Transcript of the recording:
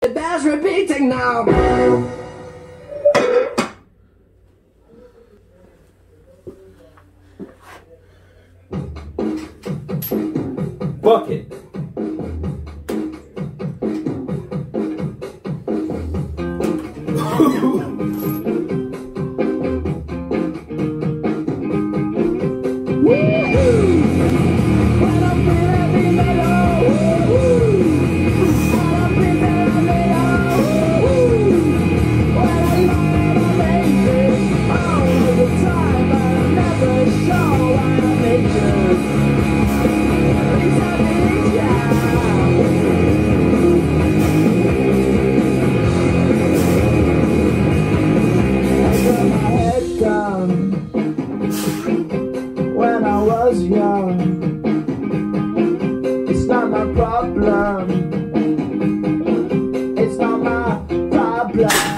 That's repeating now. Bucket. When I was young, it's not my problem. It's not my problem.